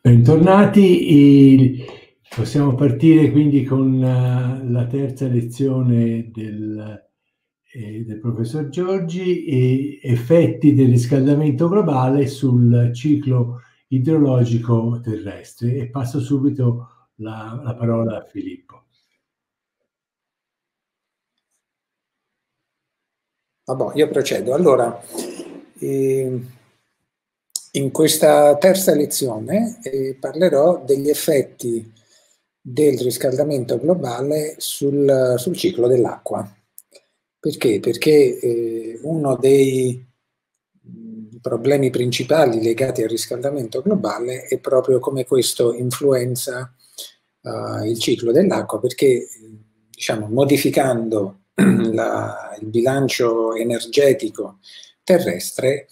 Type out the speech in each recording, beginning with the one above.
Bentornati, possiamo partire quindi con la terza lezione del professor Giorgi, effetti del riscaldamento globale sul ciclo idrologico terrestre, e passo subito la parola a Filippo. Vabbè, io procedo. Allora, in questa terza lezione parlerò degli effetti del riscaldamento globale sul ciclo dell'acqua. Perché? Perché uno dei problemi principali legati al riscaldamento globale è proprio come questo influenza il ciclo dell'acqua, perché diciamo, modificando il bilancio energetico terrestre,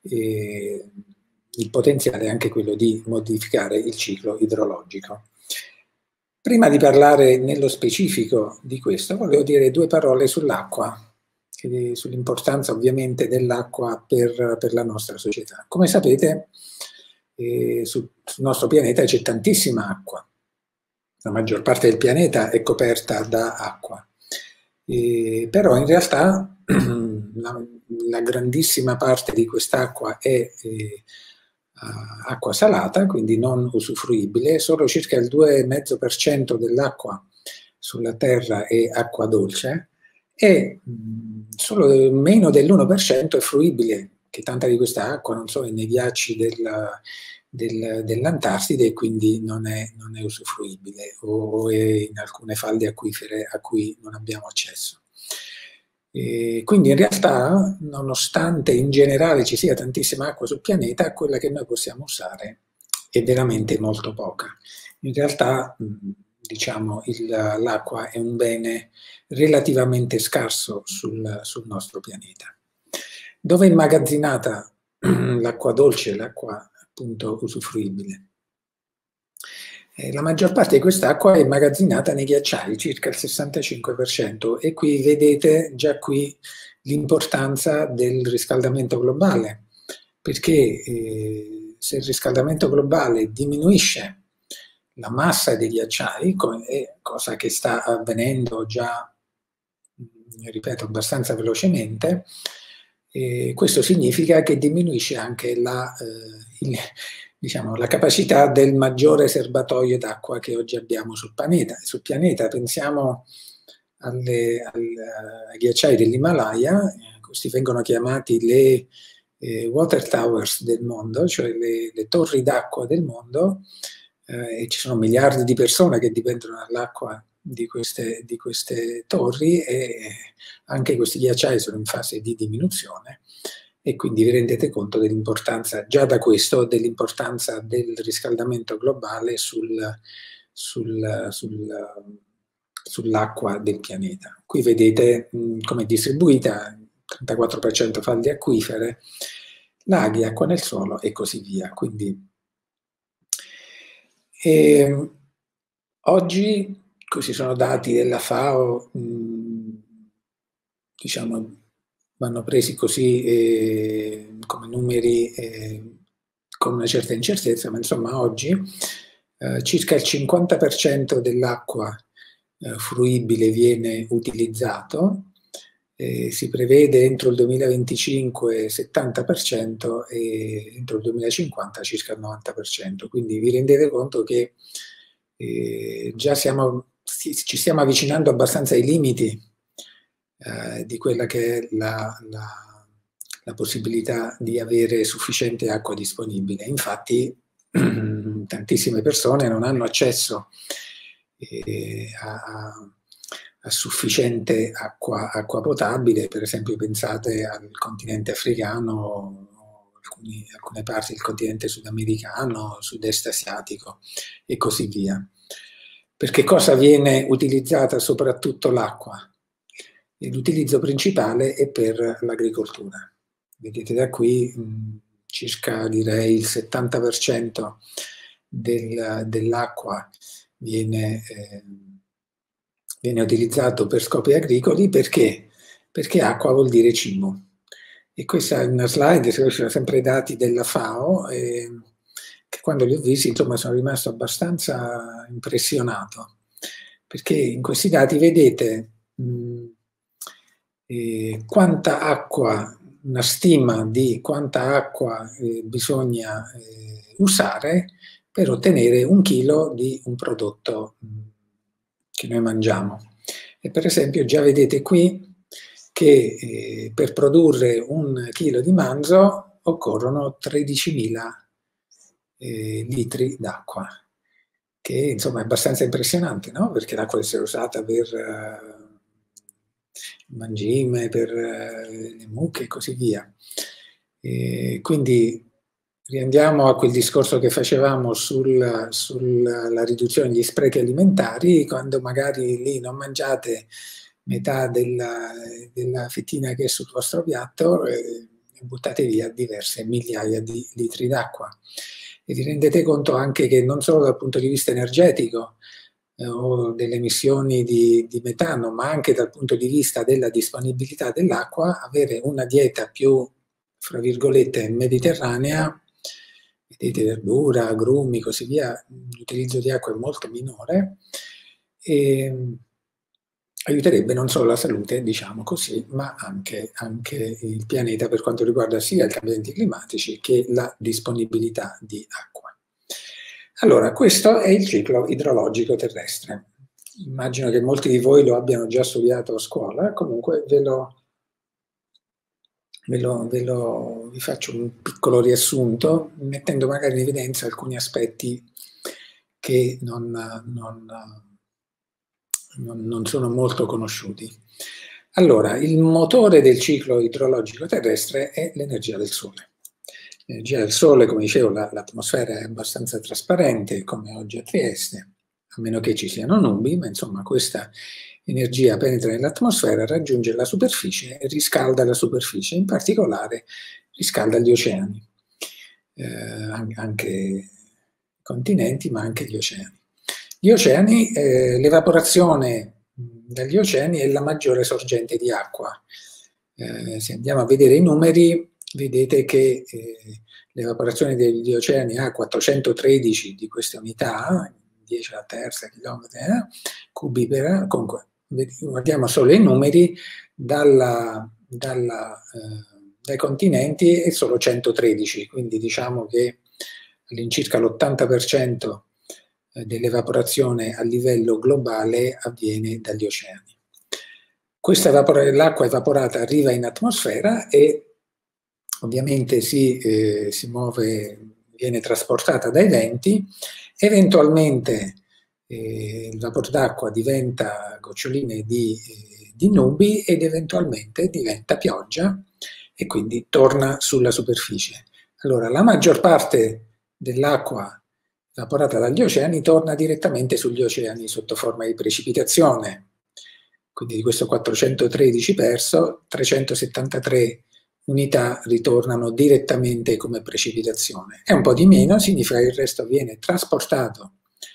il potenziale è anche quello di modificare il ciclo idrologico. Prima di parlare nello specifico di questo, volevo dire due parole sull'acqua, sull'importanza ovviamente dell'acqua per la nostra società. Come sapete, sul nostro pianeta c'è tantissima acqua. La maggior parte del pianeta è coperta da acqua. Però in realtà la grandissima parte di quest'acqua è acqua salata, quindi non usufruibile. Solo circa il 2,5% dell'acqua sulla Terra è acqua dolce e solo meno dell'1% è fruibile, che tanta di questa acqua non so, è nei ghiacci dell'Antartide e quindi non è usufruibile o è in alcune falde acquifere a cui non abbiamo accesso. Quindi in realtà, nonostante in generale ci sia tantissima acqua sul pianeta, quella che noi possiamo usare è veramente molto poca. In realtà, diciamo, l'acqua è un bene relativamente scarso sul nostro pianeta. Dove è immagazzinata l'acqua dolce, l'acqua appunto usufruibile? La maggior parte di quest'acqua è immagazzinata nei ghiacciai, circa il 65%, e qui vedete già qui l'importanza del riscaldamento globale, perché se il riscaldamento globale diminuisce la massa dei ghiacciai, cosa che sta avvenendo già, ripeto, abbastanza velocemente, questo significa che diminuisce anche la capacità del maggiore serbatoio d'acqua che oggi abbiamo sul pianeta. Pensiamo ai ghiacciai dell'Himalaya, questi vengono chiamati le water towers del mondo, cioè le torri d'acqua del mondo, e ci sono miliardi di persone che dipendono dall'acqua di queste torri, e anche questi ghiacciai sono in fase di diminuzione. E quindi vi rendete conto dell'importanza, già da questo, dell'importanza del riscaldamento globale sull'acqua del pianeta. Qui vedete come è distribuita: 34% falde acquifere, laghi, acqua nel suolo e così via. Quindi oggi, questi sono dati della FAO, diciamo, vanno presi così come numeri con una certa incertezza, ma insomma oggi circa il 50% dell'acqua fruibile viene utilizzato, si prevede entro il 2025 70% e entro il 2050 circa il 90%, quindi vi rendete conto che già ci stiamo avvicinando abbastanza ai limiti di quella che è la possibilità di avere sufficiente acqua disponibile. Infatti tantissime persone non hanno accesso a sufficiente acqua potabile. Per esempio pensate al continente africano, alcune parti del continente sudamericano, sud-est asiatico e così via. Perché cosa viene utilizzata soprattutto l'acqua? L'utilizzo principale è per l'agricoltura. Vedete da qui circa, direi, il 70% dell'acqua viene utilizzato per scopi agricoli. Perché? Perché acqua vuol dire cibo. E questa è una slide, sono sempre dati della FAO, che quando li ho visti, insomma, sono rimasto abbastanza impressionato, perché in questi dati vedete quanta acqua, una stima di quanta acqua bisogna usare per ottenere 1 chilo di un prodotto che noi mangiamo. E per esempio già vedete qui che per produrre 1 chilo di manzo occorrono 13.000 litri d'acqua, che insomma è abbastanza impressionante, no? Perché l'acqua deve essere usata per il mangime, per le mucche e così via. Quindi riandiamo a quel discorso che facevamo sulla riduzione degli sprechi alimentari. Quando magari lì non mangiate metà della fettina che è sul vostro piatto, buttate via diverse migliaia di litri d'acqua. E vi rendete conto anche che non solo dal punto di vista energetico o delle emissioni di metano, ma anche dal punto di vista della disponibilità dell'acqua, avere una dieta più, fra virgolette, mediterranea, vedete verdura, agrumi, così via, l'utilizzo di acqua è molto minore, e aiuterebbe non solo la salute, diciamo così, ma anche il pianeta per quanto riguarda sia i cambiamenti climatici che la disponibilità di acqua. Allora, questo è il ciclo idrologico terrestre. Immagino che molti di voi lo abbiano già studiato a scuola, comunque vi faccio un piccolo riassunto, mettendo magari in evidenza alcuni aspetti che non sono molto conosciuti. Allora, il motore del ciclo idrologico terrestre è l'energia del Sole. L'energia del Sole, come dicevo, l'atmosfera è abbastanza trasparente, come oggi a Trieste, a meno che ci siano nubi, ma insomma questa energia penetra nell'atmosfera, raggiunge la superficie e riscalda la superficie, in particolare riscalda gli oceani, anche i continenti, ma anche gli oceani. Gli oceani, l'evaporazione dagli oceani è la maggiore sorgente di acqua. Se andiamo a vedere i numeri, vedete che l'evaporazione degli oceani ha 413 di queste unità, 10 alla terza chilometri cubi per comunque, guardiamo solo i numeri, dai continenti è solo 113, quindi diciamo che all'incirca l'80% dell'evaporazione a livello globale avviene dagli oceani. L'acqua evaporata arriva in atmosfera e ovviamente si muove, viene trasportata dai venti, eventualmente il vapore d'acqua diventa goccioline di nubi ed eventualmente diventa pioggia e quindi torna sulla superficie. Allora, la maggior parte dell'acqua evaporata dagli oceani torna direttamente sugli oceani sotto forma di precipitazione. Quindi di questo 413 perso, 373 unità ritornano direttamente come precipitazione. È un po' di meno, significa che il resto viene trasportato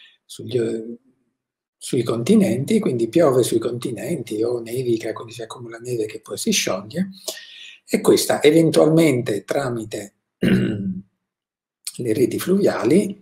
sui continenti, quindi piove sui continenti o nevica, quindi si accumula neve che poi si scioglie, e questa eventualmente tramite le reti fluviali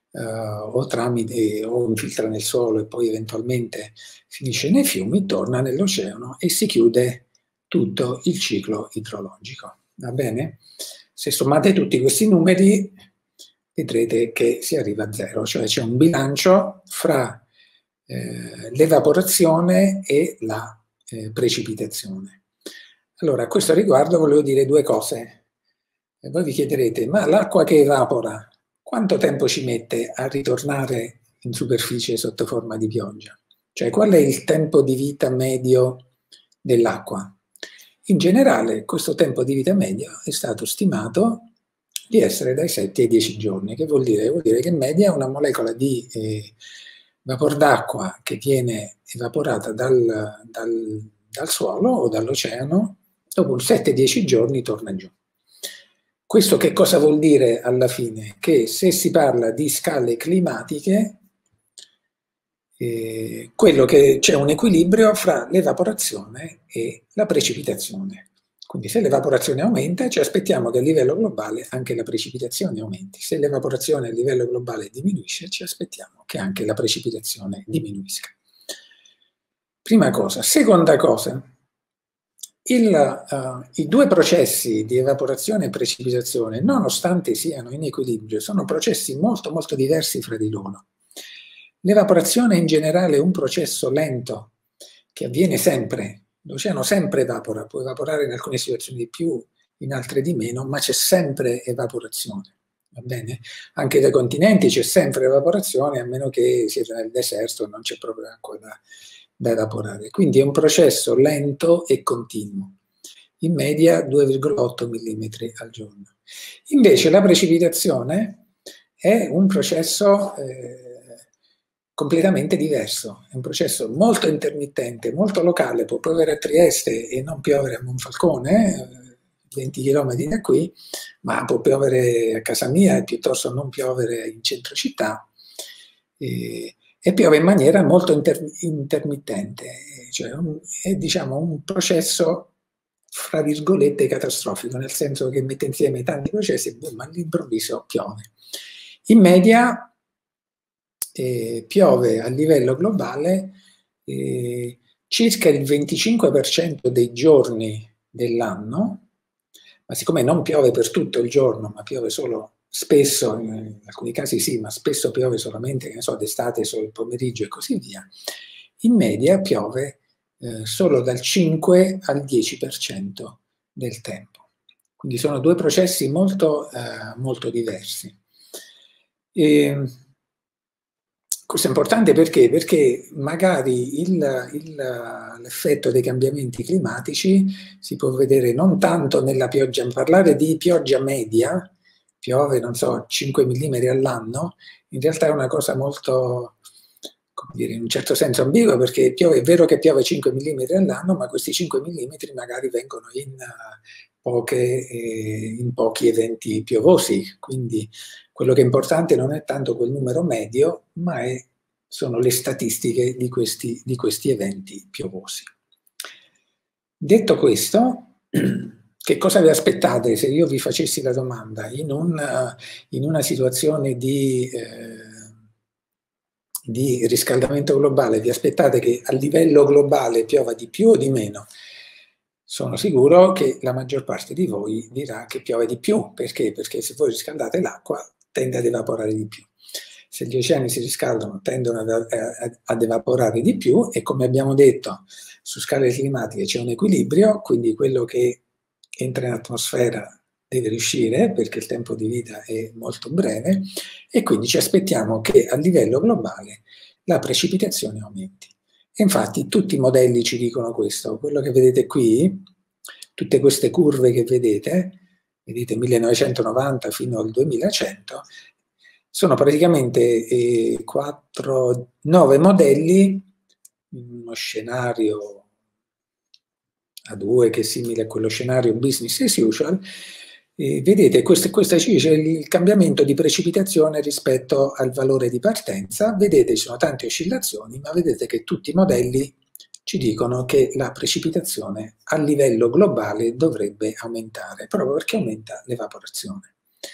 o infiltra nel suolo e poi eventualmente finisce nei fiumi, torna nell'oceano e si chiude tutto il ciclo idrologico. Va bene? Se sommate tutti questi numeri vedrete che si arriva a zero, cioè c'è un bilancio fra l'evaporazione e la precipitazione. Allora, a questo riguardo volevo dire due cose. E voi vi chiederete, ma l'acqua che evapora, quanto tempo ci mette a ritornare in superficie sotto forma di pioggia? Cioè, qual è il tempo di vita medio dell'acqua? In generale, questo tempo di vita medio è stato stimato di essere dai 7 ai 10 giorni, che vuol dire? Vuol dire che in media una molecola di vapor d'acqua che viene evaporata dal suolo o dall'oceano, dopo 7-10 giorni torna giù. Questo che cosa vuol dire alla fine? Che se si parla di scale climatiche, quello che c'è un equilibrio fra l'evaporazione e la precipitazione. Quindi se l'evaporazione aumenta, ci aspettiamo che a livello globale anche la precipitazione aumenti. Se l'evaporazione a livello globale diminuisce, ci aspettiamo che anche la precipitazione diminuisca. Prima cosa. Seconda cosa, i due processi di evaporazione e precipitazione, nonostante siano in equilibrio, sono processi molto molto diversi fra di loro. L'evaporazione in generale è un processo lento che avviene sempre. L'oceano sempre evapora, può evaporare in alcune situazioni di più, in altre di meno, ma c'è sempre evaporazione. Va bene? Anche dai continenti c'è sempre evaporazione, a meno che siete nel deserto e non c'è proprio acqua da evaporare. Quindi è un processo lento e continuo, in media 2,8 mm al giorno. Invece la precipitazione è un processo completamente diverso, è un processo molto intermittente, molto locale, può piovere a Trieste e non piovere a Monfalcone, 20 km da qui, ma può piovere a casa mia e piuttosto non piovere in centro città, e piove in maniera molto intermittente, cioè è diciamo un processo fra virgolette catastrofico, nel senso che mette insieme tanti processi e boom, all'improvviso piove. In media piove a livello globale circa il 25% dei giorni dell'anno, ma siccome non piove per tutto il giorno, ma piove solo spesso, in alcuni casi sì, ma spesso piove solamente, che ne so, d'estate, solo il pomeriggio e così via, in media piove solo dal 5 al 10% del tempo. Quindi sono due processi molto, molto diversi. Questo è importante perché? Perché magari l'effetto dei cambiamenti climatici si può vedere non tanto nella pioggia, parlare di pioggia media, piove, non so, 5 mm all'anno, in realtà è una cosa molto, come dire, in un certo senso ambigua, perché piove, è vero che piove 5 mm all'anno, ma questi 5 mm magari vengono in pochi eventi piovosi, quindi quello che è importante non è tanto quel numero medio, ma sono le statistiche di questi eventi piovosi. Detto questo, che cosa vi aspettate se io vi facessi la domanda in una situazione di riscaldamento globale? Vi aspettate che a livello globale piova di più o di meno? Sono sicuro che la maggior parte di voi dirà che piove di più. Perché? Perché se voi riscaldate l'acqua tende ad evaporare di più. Se gli oceani si riscaldano tendono ad evaporare di più e, come abbiamo detto, su scale climatiche c'è un equilibrio, quindi quello che entra in atmosfera deve riuscire perché il tempo di vita è molto breve e quindi ci aspettiamo che a livello globale la precipitazione aumenti. E infatti tutti i modelli ci dicono questo. Quello che vedete qui, tutte queste curve che vedete 1990 fino al 2100, sono praticamente 9 modelli, uno scenario a 2 che è simile a quello scenario business as usual. Vedete, questa ci dice il cambiamento di precipitazione rispetto al valore di partenza. Vedete, ci sono tante oscillazioni, ma vedete che tutti i modelli ci dicono che la precipitazione a livello globale dovrebbe aumentare, proprio perché aumenta l'evaporazione.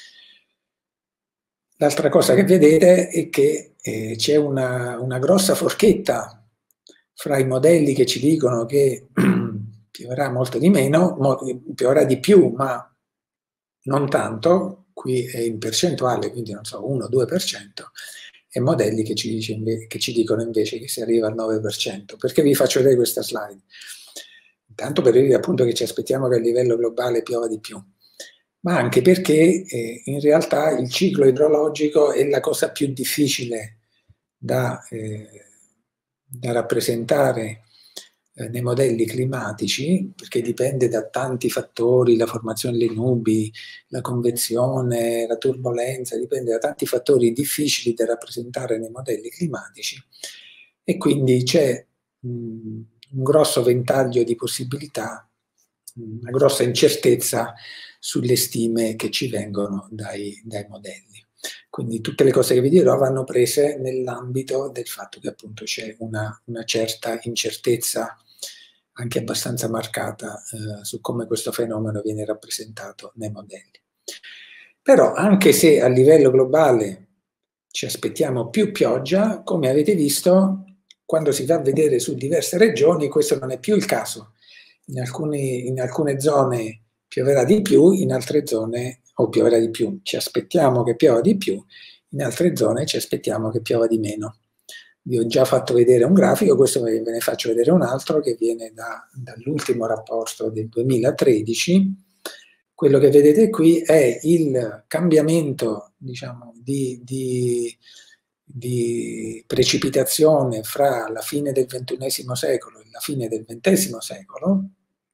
L'altra cosa che vedete è che c'è una grossa forchetta fra i modelli che ci dicono che pioverà molto di meno, pioverà di più, ma non tanto, qui è in percentuale, quindi non so, 1-2%, e modelli che ci dicono invece che si arriva al 9%. Perché vi faccio vedere questa slide? Intanto per dire appunto che ci aspettiamo che a livello globale piova di più, ma anche perché in realtà il ciclo idrologico è la cosa più difficile da rappresentare nei modelli climatici, perché dipende da tanti fattori, la formazione delle nubi, la convezione, la turbolenza, dipende da tanti fattori difficili da rappresentare nei modelli climatici e quindi c'è un grosso ventaglio di possibilità, una grossa incertezza sulle stime che ci vengono dai modelli. Quindi tutte le cose che vi dirò vanno prese nell'ambito del fatto che appunto c'è una certa incertezza anche abbastanza marcata su come questo fenomeno viene rappresentato nei modelli. Però anche se a livello globale ci aspettiamo più pioggia, come avete visto, quando si va a vedere su diverse regioni questo non è più il caso. In alcune zone pioverà di più, in altre zone pioverà di più. Ci aspettiamo che piova di più, in altre zone ci aspettiamo che piova di meno. Vi ho già fatto vedere un grafico, questo ve ne faccio vedere un altro che viene dall'ultimo rapporto del 2013. Quello che vedete qui è il cambiamento, diciamo, di precipitazione fra la fine del XXI secolo e la fine del XX secolo,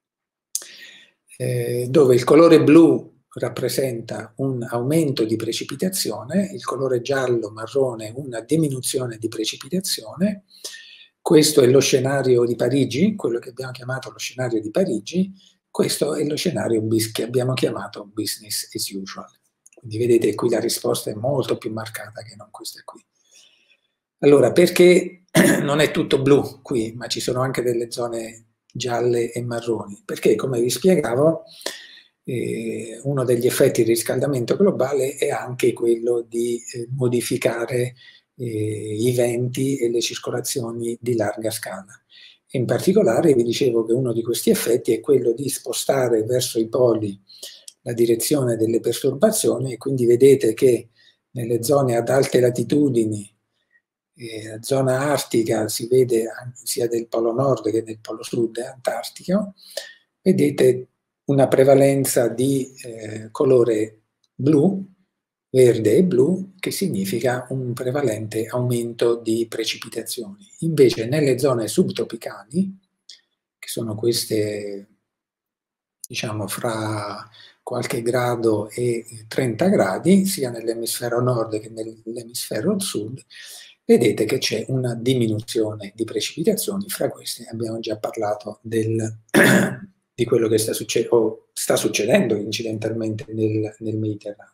dove il colore blu rappresenta un aumento di precipitazione, il colore giallo marrone una diminuzione di precipitazione. Questo è lo scenario di Parigi, quello che abbiamo chiamato lo scenario di Parigi. Questo è lo scenario che abbiamo chiamato business as usual. Quindi vedete qui la risposta è molto più marcata che non questa qui. Allora, perché non è tutto blu qui, ma ci sono anche delle zone gialle e marroni? Perché, come vi spiegavo, uno degli effetti del riscaldamento globale è anche quello di modificare i venti e le circolazioni di larga scala. In particolare vi dicevo che uno di questi effetti è quello di spostare verso i poli la direzione delle perturbazioni, e quindi vedete che nelle zone ad alte latitudini, la zona artica si vede sia del polo nord che del polo sud antartico, vedete una prevalenza di colore blu, verde e blu, che significa un prevalente aumento di precipitazioni. Invece nelle zone subtropicali, che sono queste, diciamo, fra qualche grado e 30 gradi, sia nell'emisfero nord che nell'emisfero sud, vedete che c'è una diminuzione di precipitazioni. Fra queste abbiamo già parlato di quello che sta succedendo incidentalmente nel Mediterraneo.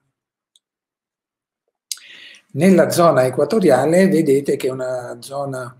Nella zona equatoriale vedete che è una zona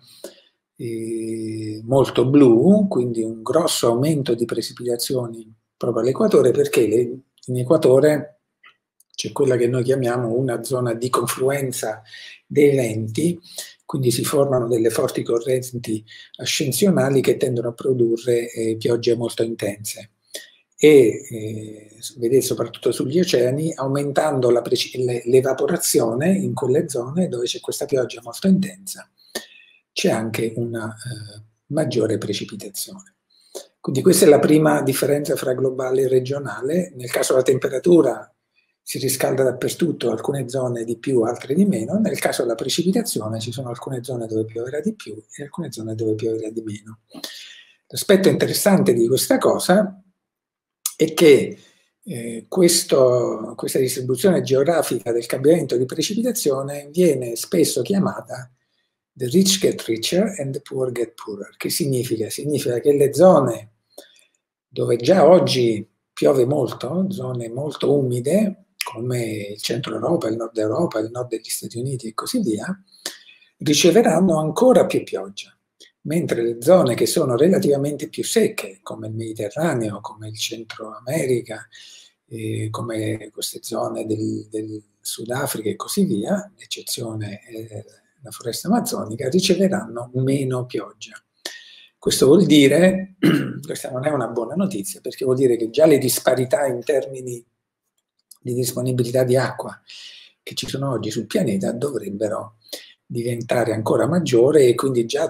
molto blu, quindi un grosso aumento di precipitazioni proprio all'equatore, perché in equatore c'è quella che noi chiamiamo una zona di confluenza dei venti, quindi si formano delle forti correnti ascensionali che tendono a produrre piogge molto intense. E vedete soprattutto sugli oceani, aumentando l'evaporazione in quelle zone dove c'è questa pioggia molto intensa, c'è anche una maggiore precipitazione. Quindi questa è la prima differenza fra globale e regionale. Nel caso della temperatura si riscalda dappertutto, alcune zone di più, altre di meno. Nel caso della precipitazione ci sono alcune zone dove pioverà di più e alcune zone dove pioverà di meno. L'aspetto interessante di questa cosa è che questa distribuzione geografica del cambiamento di precipitazione viene spesso chiamata the rich get richer and the poor get poorer. Che significa? Significa che le zone dove già oggi piove molto, zone molto umide, come il centro Europa, il nord Europa, il nord degli Stati Uniti e così via, riceveranno ancora più pioggia, mentre le zone che sono relativamente più secche, come il Mediterraneo, come il Centro America, come queste zone del Sudafrica e così via, eccezione la foresta amazzonica, riceveranno meno pioggia. Questo vuol dire, questa non è una buona notizia, perché vuol dire che già le disparità in termini di disponibilità di acqua che ci sono oggi sul pianeta dovrebbero diventare ancora maggiori, e quindi già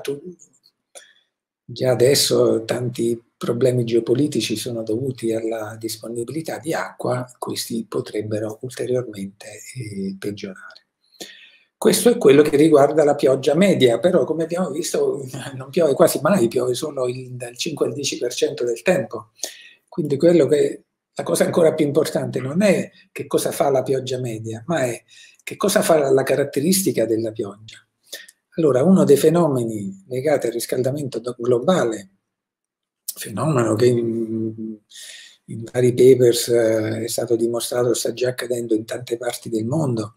adesso tanti problemi geopolitici sono dovuti alla disponibilità di acqua, questi potrebbero ulteriormente peggiorare. Questo è quello che riguarda la pioggia media, però come abbiamo visto non piove quasi mai, piove solo dal 5 al 10% del tempo. Quindi la cosa ancora più importante non è che cosa fa la pioggia media, ma è che cosa fa la caratteristica della pioggia. Allora, uno dei fenomeni legati al riscaldamento globale, fenomeno che in vari papers è stato dimostrato, sta già accadendo in tante parti del mondo,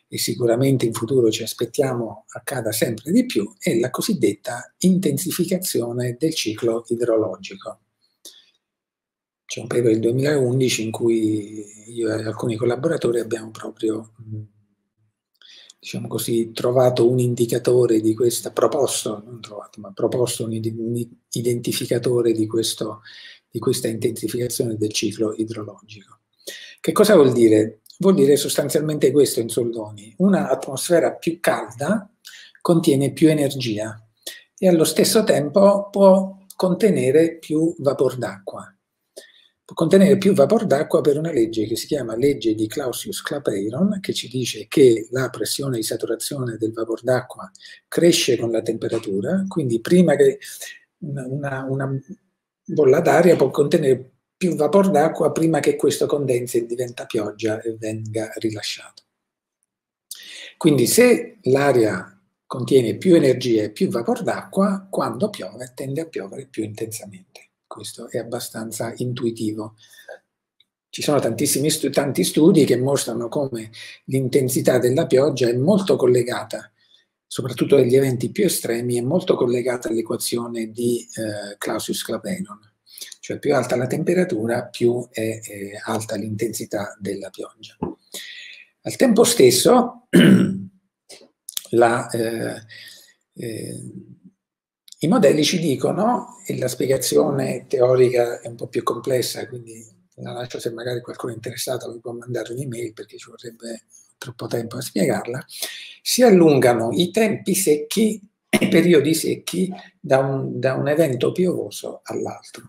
e sicuramente in futuro ci aspettiamo accada sempre di più, è la cosiddetta intensificazione del ciclo idrologico. C'è un paper del 2011 in cui io e alcuni collaboratori abbiamo proprio, diciamo così, trovato un indicatore di questa, proposto un identificatore di questa intensificazione del ciclo idrologico. Che cosa vuol dire? Vuol dire sostanzialmente questo in soldoni: una atmosfera più calda contiene più energia e allo stesso tempo può contenere più vapor d'acqua. Può contenere più vapor d'acqua per una legge che si chiama legge di Clausius-Clapeyron, che ci dice che la pressione di saturazione del vapor d'acqua cresce con la temperatura, quindi prima che una bolla d'aria può contenere più vapor d'acqua prima che questo condensi e diventa pioggia e venga rilasciato. Quindi se l'aria contiene più energia e più vapor d'acqua, quando piove tende a piovere più intensamente. Questo è abbastanza intuitivo. Ci sono tanti studi che mostrano come l'intensità della pioggia è molto collegata, soprattutto negli eventi più estremi, è molto collegata all'equazione di Clausius-Clapeyron. Cioè più alta la temperatura, più è alta l'intensità della pioggia. Al tempo stesso, i modelli ci dicono, e la spiegazione teorica è un po' più complessa, quindi la lascio, se magari qualcuno è interessato mi può mandare un'email perché ci vorrebbe troppo tempo a spiegarla, si allungano i tempi secchi, i periodi secchi da un evento piovoso all'altro.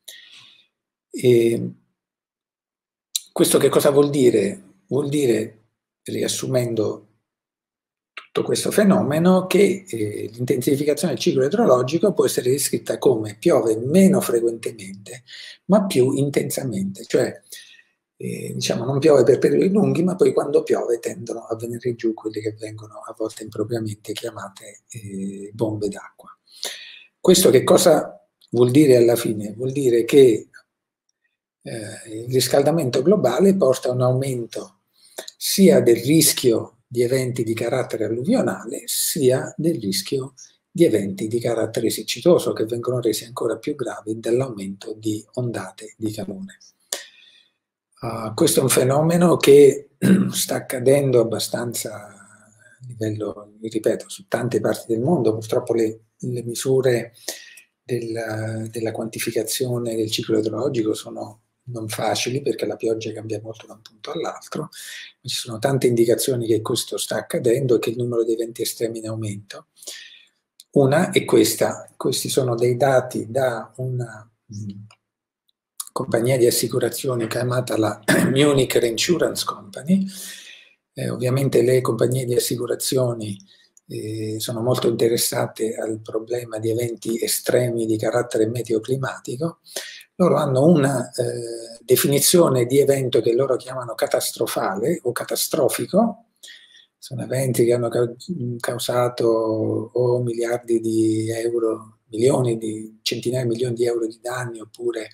E questo che cosa vuol dire? Vuol dire, riassumendo tutto questo fenomeno, che l'intensificazione del ciclo idrologico può essere descritta come piove meno frequentemente, ma più intensamente, cioè diciamo non piove per periodi lunghi, ma poi quando piove tendono a venire giù quelle che vengono a volte impropriamente chiamate bombe d'acqua. Questo che cosa vuol dire alla fine? Vuol dire che il riscaldamento globale porta a un aumento sia del rischio di eventi di carattere alluvionale, sia del rischio di eventi di carattere siccitoso, che vengono resi ancora più gravi dall'aumento di ondate di calore. Questo è un fenomeno che sta accadendo abbastanza a livello, ripeto, su tante parti del mondo. Purtroppo le misure della quantificazione del ciclo idrologico sono non facili, perché la pioggia cambia molto da un punto all'altro. Ci sono tante indicazioni che questo sta accadendo e che il numero di eventi estremi è in aumento. Una è questa: questi sono dei dati da una compagnia di assicurazione chiamata la Munich Reinsurance Company. Ovviamente le compagnie di assicurazioni sono molto interessate al problema di eventi estremi di carattere meteoclimatico. Loro hanno una definizione di evento che loro chiamano catastrofale o catastrofico. Sono eventi che hanno causato o miliardi di euro, milioni di centinaia di milioni di euro di danni, oppure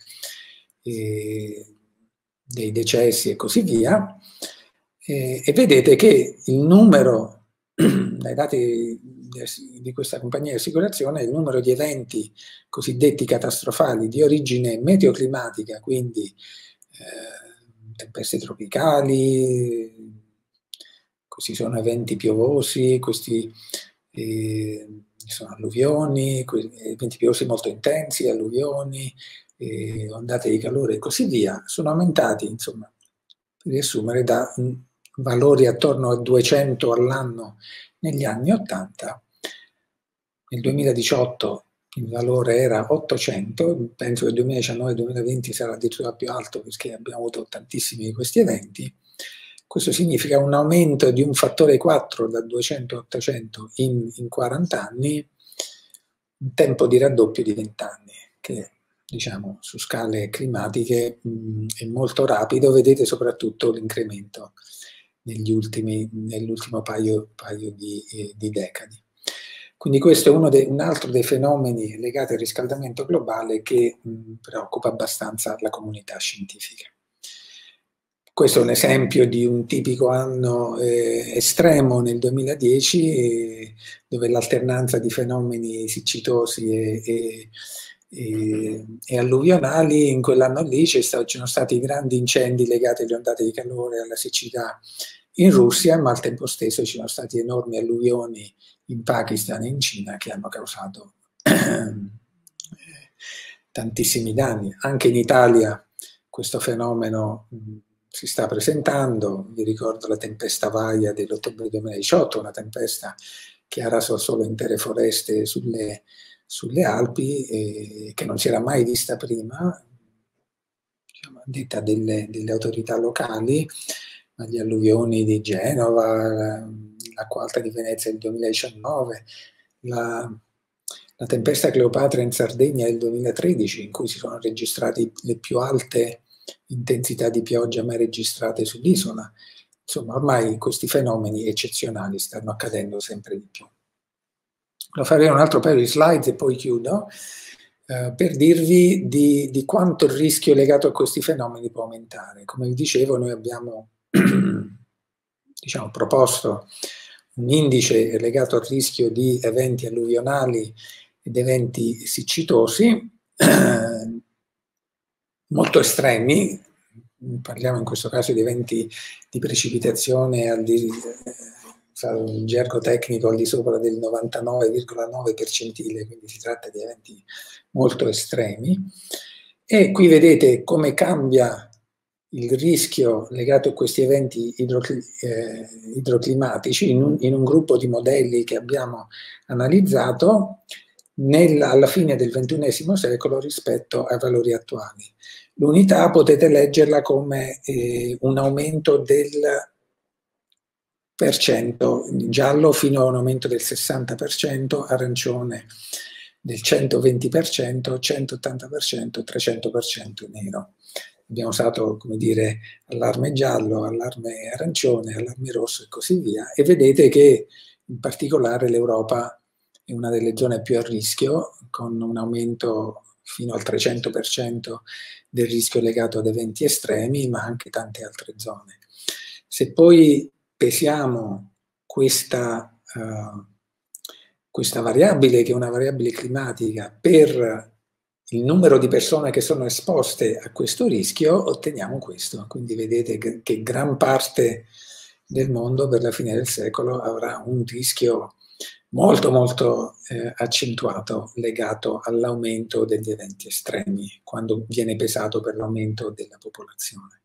dei decessi e così via. E vedete che il numero, dai dati di questa compagnia di assicurazione, il numero di eventi cosiddetti catastrofali di origine meteoclimatica, quindi tempeste tropicali, questi sono eventi piovosi, questi sono alluvioni, eventi piovosi molto intensi, alluvioni, ondate di calore e così via, sono aumentati, insomma, per riassumere, da valori attorno a 200 all'anno negli anni 80. Nel 2018 il valore era 800, penso che nel 2019-2020 sarà addirittura più alto, perché abbiamo avuto tantissimi di questi eventi. Questo significa un aumento di un fattore 4 da 200 a 800 in 40 anni, un tempo di raddoppio di 20 anni, che diciamo su scale climatiche è molto rapido. Vedete soprattutto l'incremento nell'ultimo paio di decadi. Quindi questo è un altro dei fenomeni legati al riscaldamento globale che preoccupa abbastanza la comunità scientifica. Questo è un esempio di un tipico anno estremo nel 2010, dove l'alternanza di fenomeni siccitosi e alluvionali. In quell'anno lì ci sono stati grandi incendi legati alle ondate di calore e alla siccità in Russia, ma al tempo stesso ci sono stati enormi alluvioni in Pakistan e in Cina che hanno causato tantissimi danni. Anche in Italia questo fenomeno si sta presentando. Vi ricordo la tempesta Vaia dell'ottobre 2018, una tempesta che ha raso solo intere foreste sulle Alpi e che non si era mai vista prima, diciamo, a detta delle autorità locali. Gli alluvioni di Genova, l'acqua alta di Venezia del 2019, la tempesta Cleopatra in Sardegna del 2013, in cui si sono registrate le più alte intensità di pioggia mai registrate sull'isola. Insomma, ormai questi fenomeni eccezionali stanno accadendo sempre di più. Lo farei un altro paio di slide e poi chiudo, per dirvi di quanto il rischio legato a questi fenomeni può aumentare. Come vi dicevo, noi abbiamo diciamo, proposto un indice legato al rischio di eventi alluvionali ed eventi siccitosi molto estremi. Parliamo in questo caso di eventi di precipitazione in gergo tecnico al di sopra del 99,9 percentile, quindi si tratta di eventi molto estremi. E qui vedete come cambia il rischio legato a questi eventi idroclimatici in un gruppo di modelli che abbiamo analizzato alla fine del XXI secolo rispetto ai valori attuali. L'unità potete leggerla come un aumento del percento, giallo fino a un aumento del 60%, arancione del 120%, 180%, 300% nero. Abbiamo usato, come dire, allarme giallo, allarme arancione, allarme rosso e così via, e vedete che in particolare l'Europa è una delle zone più a rischio, con un aumento fino al 300% del rischio legato ad eventi estremi, ma anche tante altre zone. Se poi pesiamo questa variabile, che è una variabile climatica, per il numero di persone che sono esposte a questo rischio, otteniamo questo. Quindi vedete che gran parte del mondo per la fine del secolo avrà un rischio molto molto accentuato legato all'aumento degli eventi estremi, quando viene pesato per l'aumento della popolazione.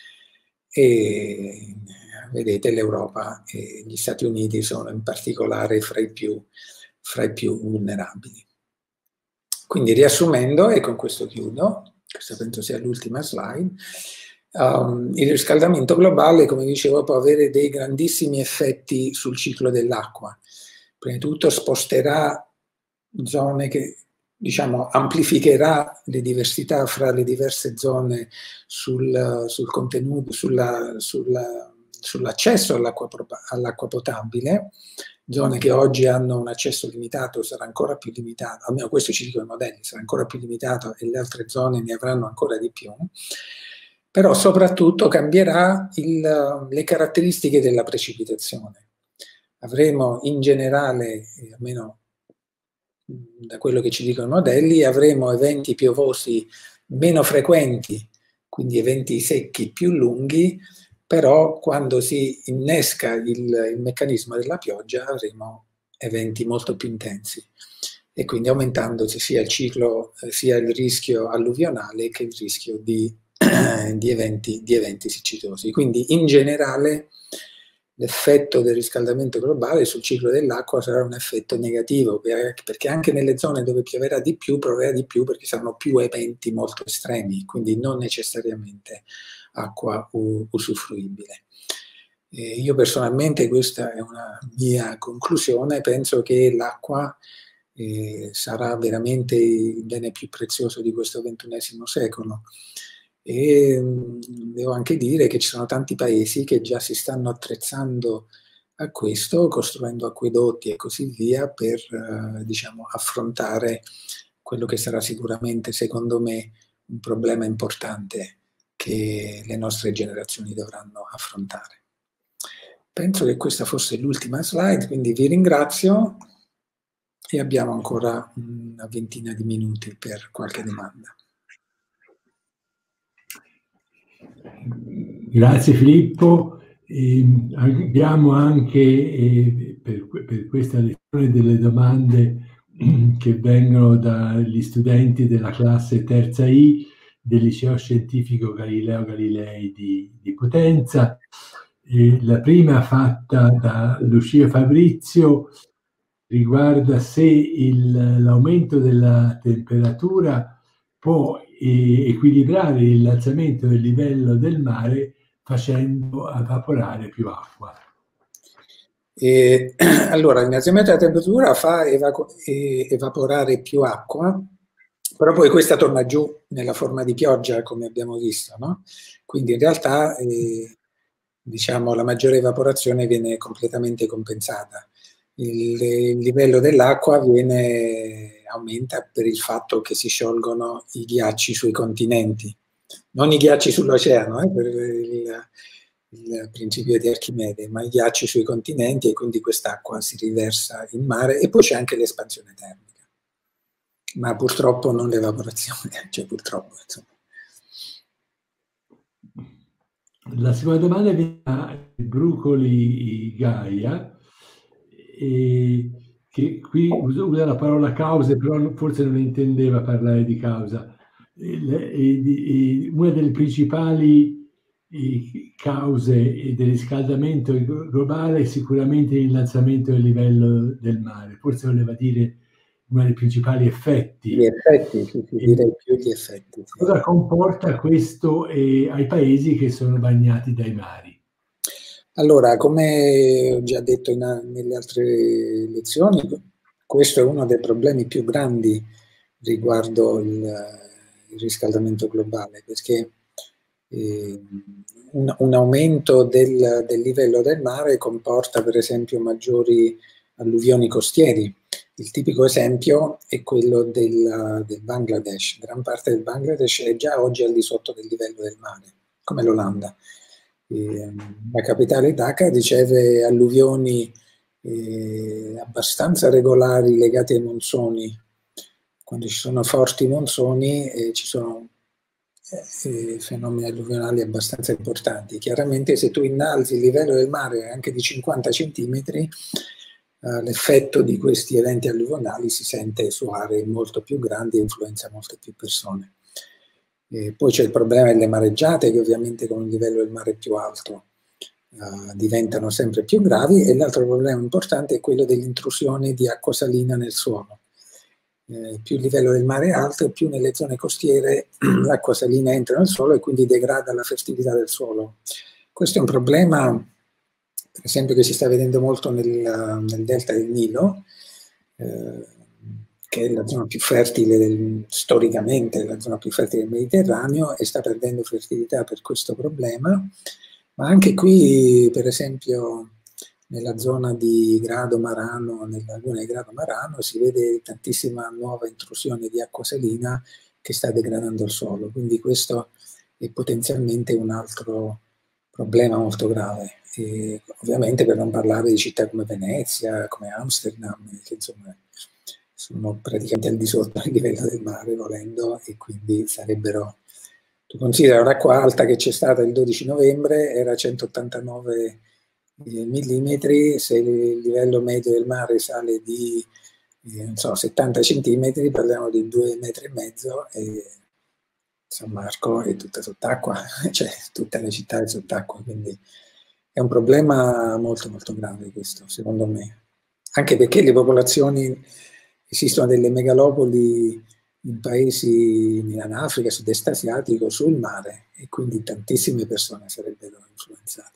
E vedete, l'Europa e gli Stati Uniti sono in particolare fra i più vulnerabili. Quindi, riassumendo, e con questo chiudo, questa penso sia l'ultima slide, il riscaldamento globale, come dicevo, può avere dei grandissimi effetti sul ciclo dell'acqua. Prima di tutto sposterà zone che, diciamo, amplificherà le diversità fra le diverse zone sul contenuto, sull'accesso all'acqua potabile. Zone che oggi hanno un accesso limitato sarà ancora più limitato, almeno questo ci dicono i modelli, sarà ancora più limitato, e le altre zone ne avranno ancora di più. Però soprattutto cambierà le caratteristiche della precipitazione. Avremo in generale, almeno da quello che ci dicono i modelli, avremo eventi piovosi meno frequenti, quindi eventi secchi più lunghi, però quando si innesca il meccanismo della pioggia avremo eventi molto più intensi, e quindi aumentandosi sia il ciclo, sia il rischio alluvionale che il rischio di eventi siccitosi. Quindi in generale l'effetto del riscaldamento globale sul ciclo dell'acqua sarà un effetto negativo, perché anche nelle zone dove pioverà di più perché saranno più eventi molto estremi, quindi non necessariamente acqua usufruibile. Io personalmente, questa è una mia conclusione, penso che l'acqua sarà veramente il bene più prezioso di questo XXI secolo. E devo anche dire che ci sono tanti paesi che già si stanno attrezzando a questo, costruendo acquedotti e così via, per diciamo, affrontare quello che sarà sicuramente, secondo me, un problema importante che le nostre generazioni dovranno affrontare. Penso che questa fosse l'ultima slide, quindi vi ringrazio e abbiamo ancora una ventina di minuti per qualche domanda. Grazie Filippo. Abbiamo anche per questa lezione delle domande che vengono dagli studenti della classe terza I del Liceo Scientifico Galileo Galilei di Potenza. La prima fatta da Lucia Fabrizio riguarda se l'aumento della temperatura può equilibrare l'innalzamento del livello del mare facendo evaporare più acqua. Allora, l'innalzamento della temperatura fa evaporare più acqua, però poi questa torna giù nella forma di pioggia, come abbiamo visto, no? Quindi in realtà diciamo, la maggiore evaporazione viene completamente compensata. Il livello dell'acqua aumenta per il fatto che si sciolgono i ghiacci sui continenti, non i ghiacci sull'oceano, per il principio di Archimede, ma i ghiacci sui continenti, e quindi quest'acqua si riversa in mare, e poi c'è anche l'espansione termica, ma purtroppo non l'evaporazione, cioè purtroppo, insomma. La seconda domanda viene da Brucoli Gaia, che qui usa la parola cause, però forse non intendeva parlare di causa. Una delle principali cause del riscaldamento globale è sicuramente l'innalzamento del livello del mare, forse voleva dire uno dei principali effetti. Gli effetti, sì, direi più gli effetti. Sì. Cosa comporta questo ai paesi che sono bagnati dai mari? Allora, come ho già detto nelle altre lezioni, questo è uno dei problemi più grandi riguardo il riscaldamento globale, perché un aumento del livello del mare comporta per esempio maggiori alluvioni costieri. Il tipico esempio è quello del Bangladesh. Gran parte del Bangladesh è già oggi al di sotto del livello del mare, come l'Olanda. La capitale Dhaka riceve alluvioni abbastanza regolari legate ai monsoni. Quando ci sono forti monsoni ci sono fenomeni alluvionali abbastanza importanti. Chiaramente se tu innalzi il livello del mare anche di 50 centimetri, l'effetto di questi eventi alluvionali si sente su aree molto più grandi e influenza molte più persone. Poi c'è il problema delle mareggiate, che ovviamente con il livello del mare più alto diventano sempre più gravi, e l'altro problema importante è quello dell'intrusione di acqua salina nel suolo. Più il livello del mare è alto, più nelle zone costiere l'acqua salina entra nel suolo e quindi degrada la fertilità del suolo. Questo è un problema, per esempio, che si sta vedendo molto nel delta del Nilo, che è la zona più fertile storicamente, la zona più fertile del Mediterraneo, e sta perdendo fertilità per questo problema. Ma anche qui, per esempio, nella zona di Grado Marano, nella laguna di Grado Marano, si vede tantissima nuova intrusione di acqua salina che sta degradando il suolo. Quindi questo è potenzialmente un altro problema molto grave. E ovviamente, per non parlare di città come Venezia, come Amsterdam, che insomma sono praticamente al di sotto del livello del mare, volendo, e quindi sarebbero... Tu considera l'acqua alta che c'è stata il 12 novembre, era 189 millimetri, se il livello medio del mare sale di non so, 70 centimetri, parliamo di 2,5 metri, e San Marco è tutta sott'acqua, cioè tutta la città è sott'acqua, quindi è un problema molto molto grave questo, secondo me, anche perché le popolazioni, esistono delle megalopoli in paesi in Africa, sud-est asiatico, sul mare, e quindi tantissime persone sarebbero influenzate.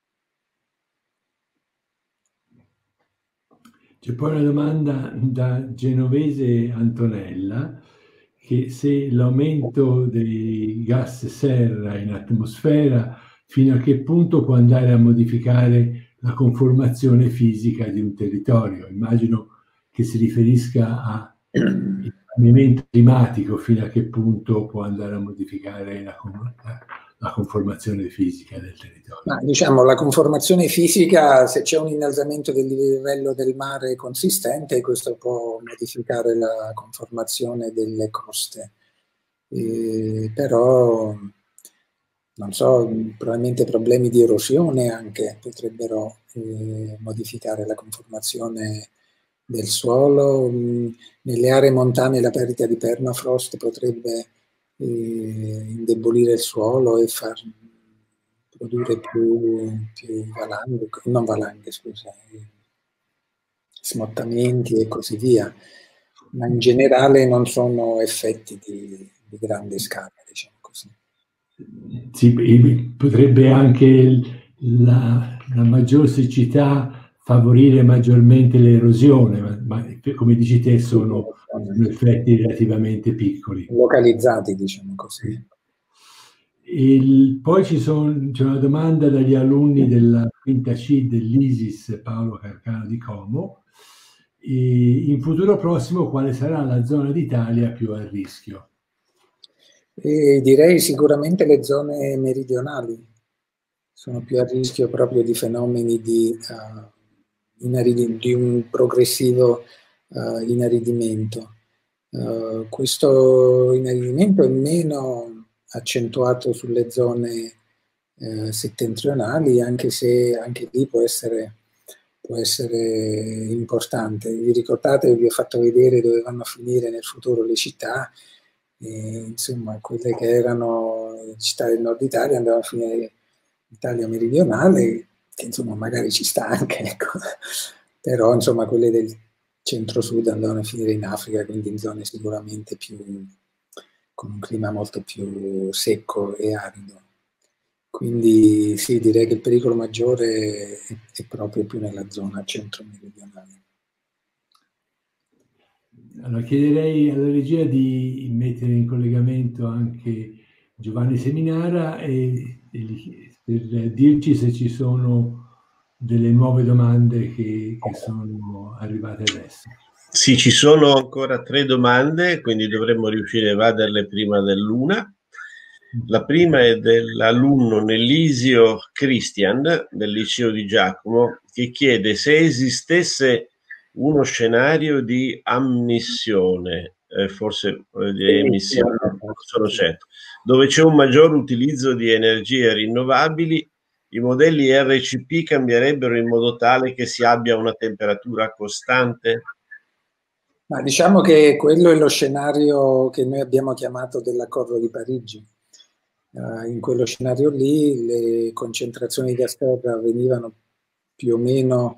C'è poi una domanda da Genovese Antonella, che se l'aumento dei gas serra in atmosfera fino a che punto può andare a modificare la conformazione fisica di un territorio. Immagino che si riferisca al cambiamento climatico, fino a che punto può andare a modificare la conformazione fisica del territorio. Ma diciamo, la conformazione fisica, se c'è un innalzamento del livello del mare consistente, questo può modificare la conformazione delle coste. Però, non so, probabilmente problemi di erosione anche potrebbero modificare la conformazione del suolo. Nelle aree montane la perdita di permafrost potrebbe indebolire il suolo e far produrre più valanghe, non valanghe, scusa, smottamenti e così via, ma in generale non sono effetti di grande scala, diciamo così. Sì, potrebbe anche la maggior siccità favorire maggiormente l'erosione, ma come dici te sono effetti relativamente piccoli. Localizzati, diciamo così. Poi c'è una domanda dagli alunni della quinta C dell'ISIS Paolo Carcano di Como. In futuro prossimo quale sarà la zona d'Italia più a rischio? Direi sicuramente le zone meridionali sono più a rischio proprio di fenomeni di un progressivo inaridimento. Questo inaridimento è meno accentuato sulle zone settentrionali, anche se anche lì può essere importante. Vi ricordate che vi ho fatto vedere dove vanno a finire nel futuro le città? Insomma, quelle che erano città del nord Italia andavano a finire in Italia meridionale, che insomma magari ci sta anche, ecco. Però insomma quelle del centro-sud andavano a finire in Africa, quindi in zone sicuramente con un clima molto più secco e arido. Quindi sì, direi che il pericolo maggiore è proprio più nella zona centro-meridionale. Allora chiederei alla regia di mettere in collegamento anche Giovanni Seminara per dirci se ci sono delle nuove domande che sono arrivate adesso. Sì, ci sono ancora 3 domande, quindi dovremmo riuscire a evaderle prima dell'1. La prima è dell'alunno Nelisio Christian del liceo di Giacomo, che chiede se esistesse uno scenario di ammissione, forse di emissione, non sono certo, dove c'è un maggior utilizzo di energie rinnovabili, i modelli RCP cambierebbero in modo tale che si abbia una temperatura costante? Ma diciamo che quello è lo scenario che noi abbiamo chiamato dell'accordo di Parigi. In quello scenario lì le concentrazioni di gas serra venivano più o meno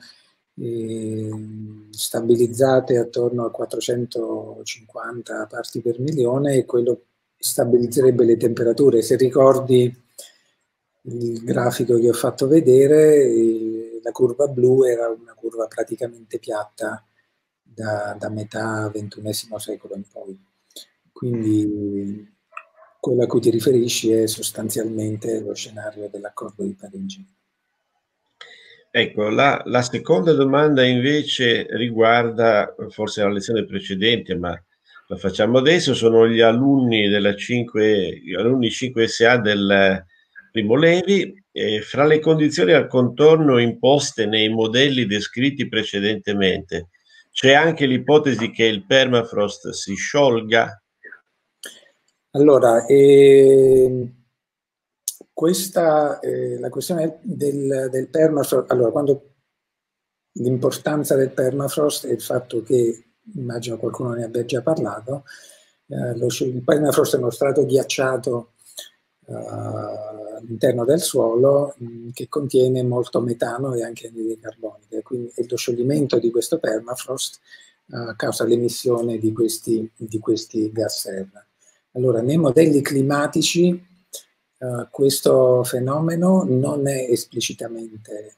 stabilizzate attorno a 450 parti per milione, e quello stabilizzerebbe le temperature. Se ricordi il grafico che ho fatto vedere, la curva blu era una curva praticamente piatta da metà XXI secolo in poi. Quindi quello a cui ti riferisci è sostanzialmente lo scenario dell'accordo di Parigi. Ecco, la seconda domanda invece riguarda forse la lezione precedente, ma la facciamo adesso. Sono gli alunni 5SA del Primo Levi. Fra le condizioni al contorno imposte nei modelli descritti precedentemente, c'è anche l'ipotesi che il permafrost si sciolga? Allora, la questione del permafrost, allora, quando l'importanza del permafrost è il fatto che, immagino qualcuno ne abbia già parlato, il permafrost è uno strato ghiacciato all'interno del suolo che contiene molto metano e anche anidride carbonica, quindi lo scioglimento di questo permafrost causa l'emissione di questi gas serra. Allora, nei modelli climatici questo fenomeno non è esplicitamente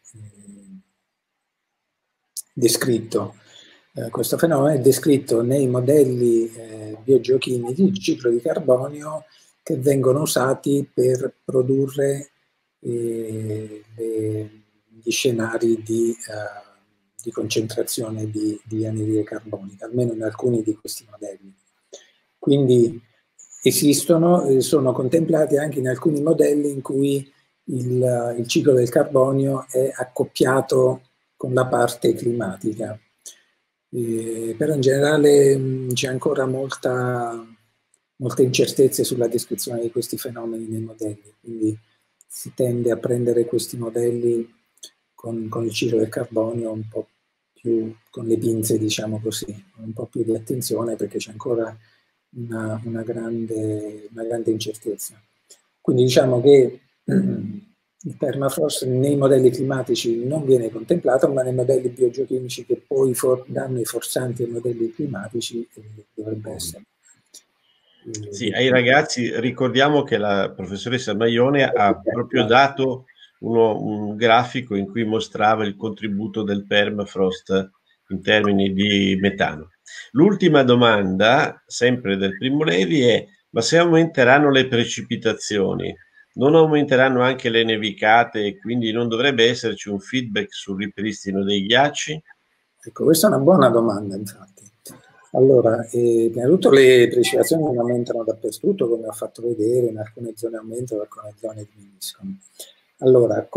descritto. Questo fenomeno è descritto nei modelli biogeochimici di ciclo di carbonio che vengono usati per produrre gli scenari di concentrazione di anidride carbonica, almeno in alcuni di questi modelli. Quindi esistono, sono contemplati anche in alcuni modelli in cui il ciclo del carbonio è accoppiato con la parte climatica. Però in generale c'è ancora molte incertezze sulla descrizione di questi fenomeni nei modelli, quindi si tende a prendere questi modelli con il ciclo del carbonio un po' più con le pinze, diciamo così, un po' più di attenzione, perché c'è ancora una grande incertezza. Quindi diciamo che il permafrost nei modelli climatici non viene contemplato, ma nei modelli biogeochimici che poi danno i forsanti ai modelli climatici dovrebbe essere. Sì, ai ragazzi ricordiamo che la professoressa Maione ha proprio dato un grafico in cui mostrava il contributo del permafrost in termini di metano. L'ultima domanda, sempre del Primo Levi, è: ma se aumenteranno le precipitazioni, non aumenteranno anche le nevicate e quindi non dovrebbe esserci un feedback sul ripristino dei ghiacci? Ecco, questa è una buona domanda, infatti. Allora, prima di tutto le precipitazioni non aumentano dappertutto, come ho fatto vedere, in alcune zone aumentano, in alcune zone diminuiscono. Allora,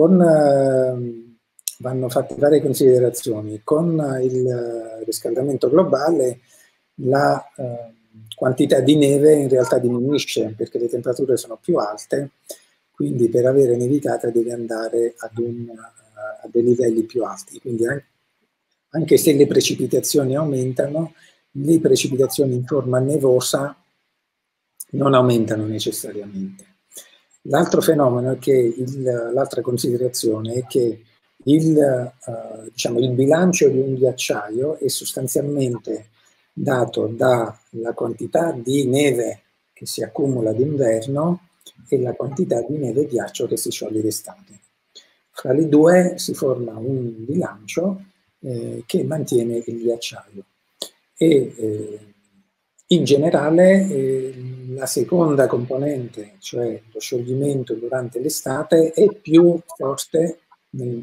vanno fatte varie considerazioni. Con il riscaldamento globale la quantità di neve in realtà diminuisce perché le temperature sono più alte, quindi per avere nevicata devi andare a dei livelli più alti. Quindi anche se le precipitazioni aumentano, le precipitazioni in forma nevosa non aumentano necessariamente. L'altro fenomeno è che l'altra considerazione è che diciamo, il bilancio di un ghiacciaio è sostanzialmente dato dalla quantità di neve che si accumula d'inverno e la quantità di neve e ghiaccio che si scioglie d'estate. Fra le due si forma un bilancio che mantiene il ghiacciaio. E in generale la seconda componente, cioè lo scioglimento durante l'estate, è più forte in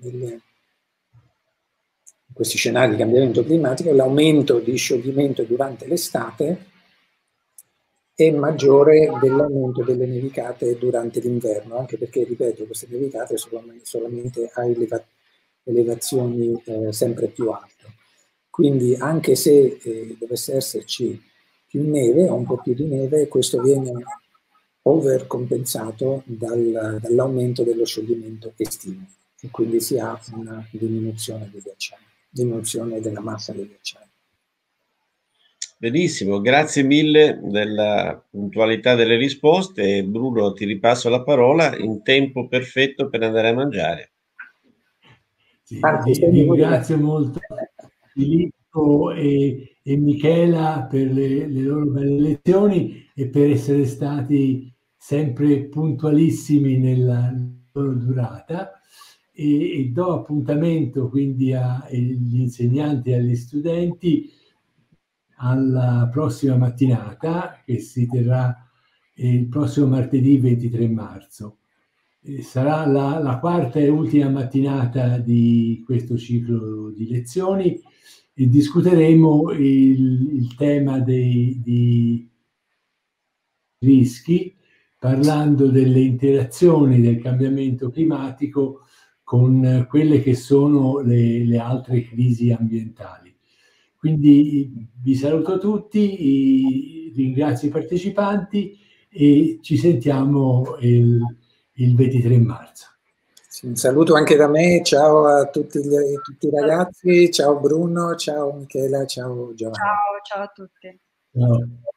questi scenari di cambiamento climatico. L'aumento di scioglimento durante l'estate è maggiore dell'aumento delle nevicate durante l'inverno, anche perché, ripeto, queste nevicate sono solamente a elevazioni sempre più alte. Quindi anche se dovesse esserci più neve o un po' più di neve, questo viene overcompensato dall'aumento dello scioglimento estivo e quindi si ha una diminuzione dei ghiacciai, diminuzione della massa dei ghiacciai. Benissimo, grazie mille della puntualità delle risposte. Bruno, ti ripasso la parola in tempo perfetto per andare a mangiare. Sì, ringrazio molto Filippo e Michela per le loro belle lezioni e per essere stati sempre puntualissimi nella loro durata, e do appuntamento quindi agli insegnanti e agli studenti alla prossima mattinata, che si terrà il prossimo martedì 23 marzo. Sarà la quarta e ultima mattinata di questo ciclo di lezioni e discuteremo il tema dei rischi, parlando delle interazioni del cambiamento climatico con quelle che sono le altre crisi ambientali. Quindi vi saluto tutti, ringrazio i partecipanti e ci sentiamo il 23 marzo. Un saluto anche da me, ciao a tutti i ragazzi, ciao Bruno, ciao Michela, ciao Giovanni. Ciao a tutti. Ciao.